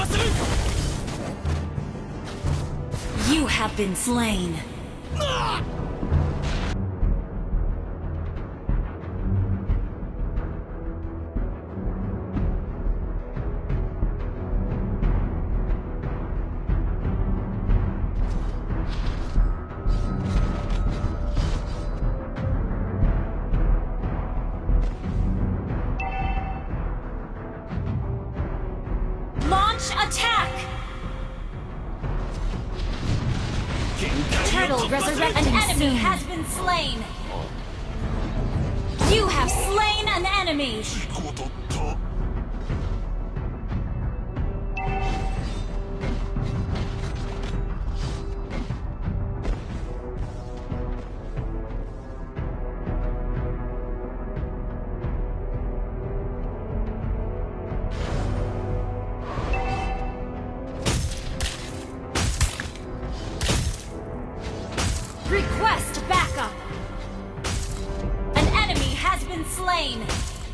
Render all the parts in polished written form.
You have been slain. Attack! Turtle resurrect. An enemy has been slain! You have slain an enemy! Request backup! An enemy has been slain!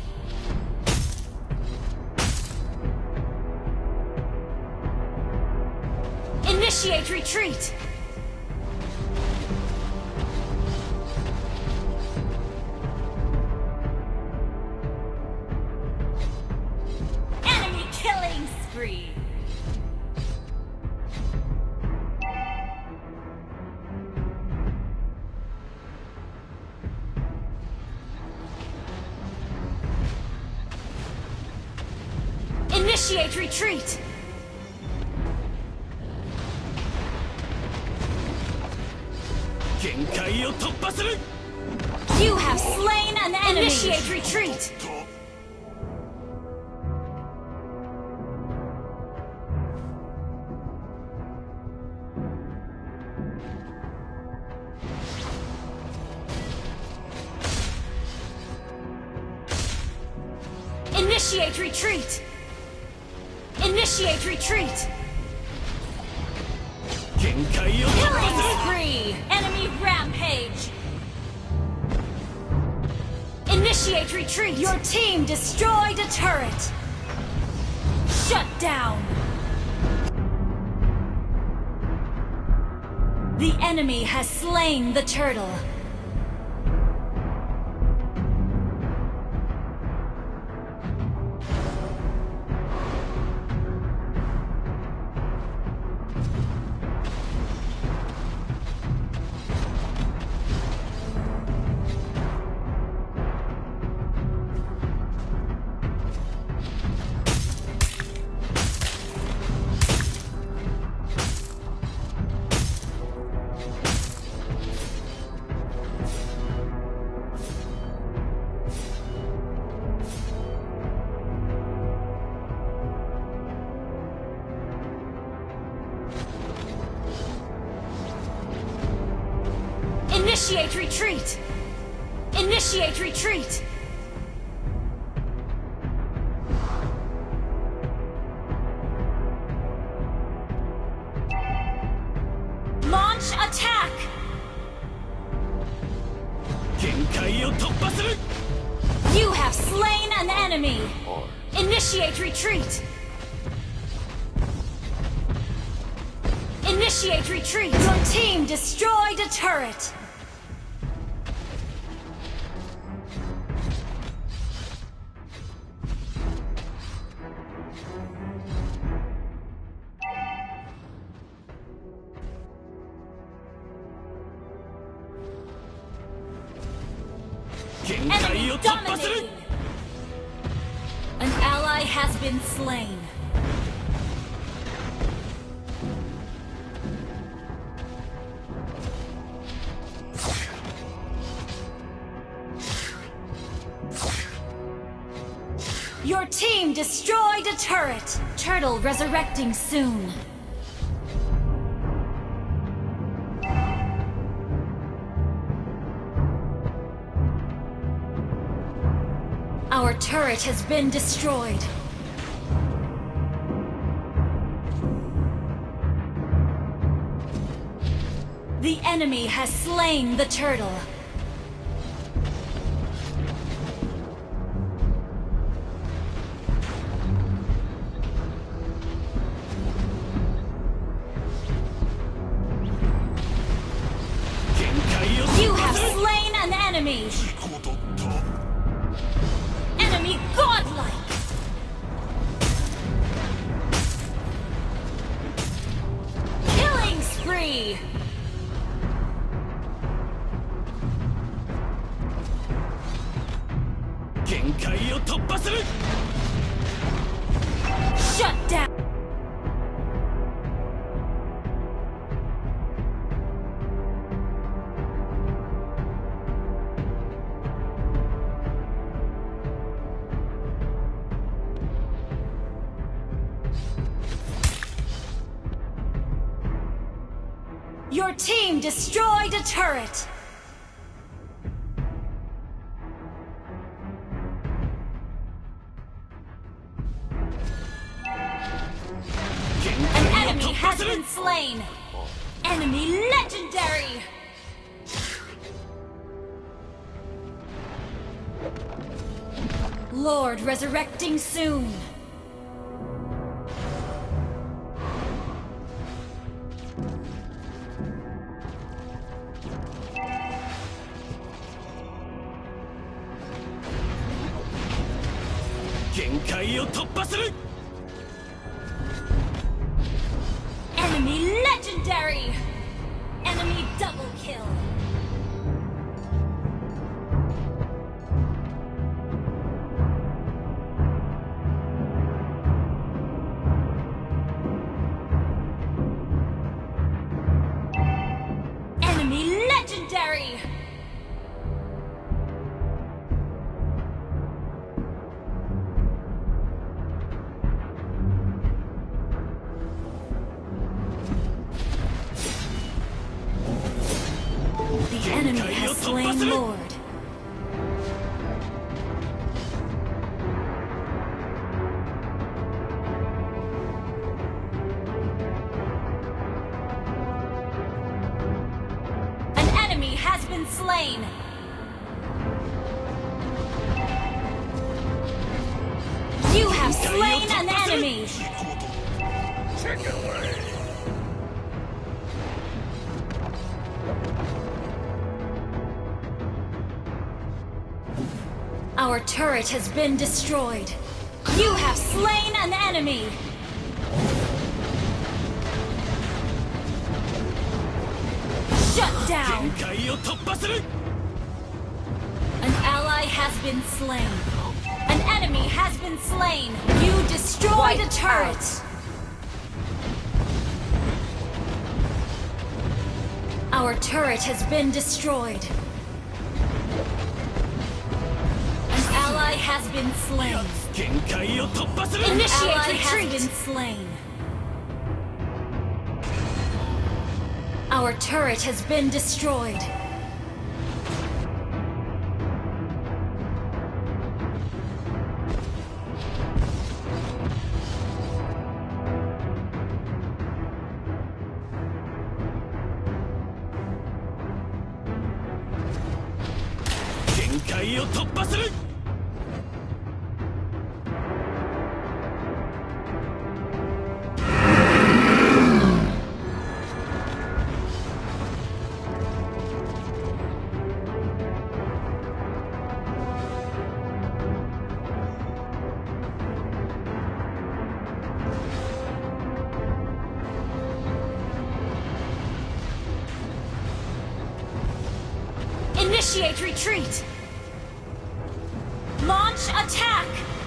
Initiate retreat! Enemy killing spree! Initiate retreat! You have slain an enemy! Initiate retreat! Initiate retreat! Initiate retreat! Killing spree! Enemy rampage! Initiate retreat! Your team destroyed a turret! Shut down! The enemy has slain the turtle! Initiate retreat! Initiate retreat! Launch attack! You have slain an enemy! Initiate retreat! Initiate retreat! Your team destroyed a turret! Enemy dominating! An ally has been slain. Your team destroyed a turret! Turtle resurrecting soon. Our turret has been destroyed. The enemy has slain the turtle. Enemy godlike! Killing spree! Shut down! Your team destroyed a turret! An enemy has been slain! Enemy legendary! Lord resurrecting soon! Enemy legendary! Enemy double kill! Enemy legendary! The enemy has slain Lord. An enemy has been slain. You have slain an enemy. Take it away. Our turret has been destroyed. You have slain an enemy! Shut down! An ally has been slain. An enemy has been slain. You destroyed a turret! Our turret has been destroyed. Ally has been slain. Initiate retreat. Has been slain. Our turret has been destroyed. Initiate retreat! Launch attack!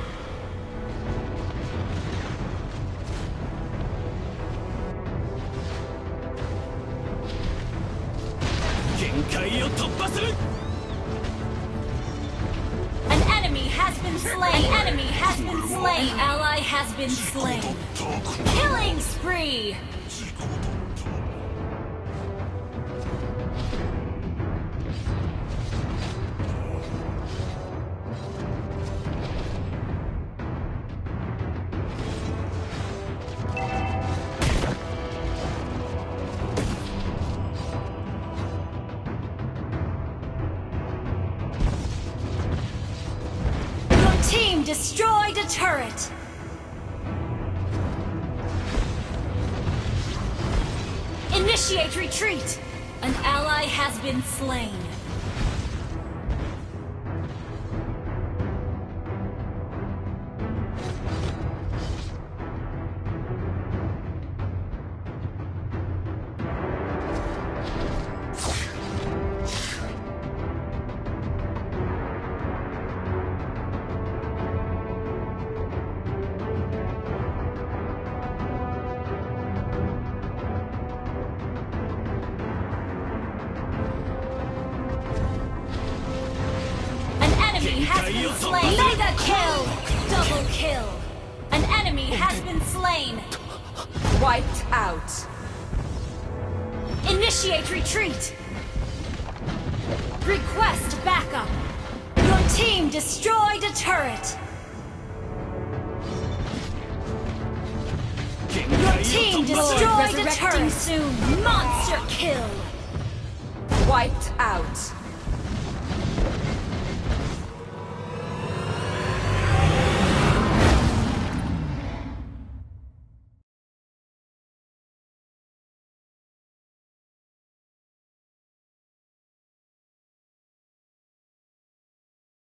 An enemy has been slain! An enemy has been slain! An ally has been slain! Killing spree! Team destroyed a turret! Initiate retreat! An ally has been slain. been slain. Mega kill! Double kill! An enemy has been slain. Wiped out. Initiate retreat. Request backup. Your team destroyed a turret. Your team destroyed a turret. Soon. Monster kill. Wiped out.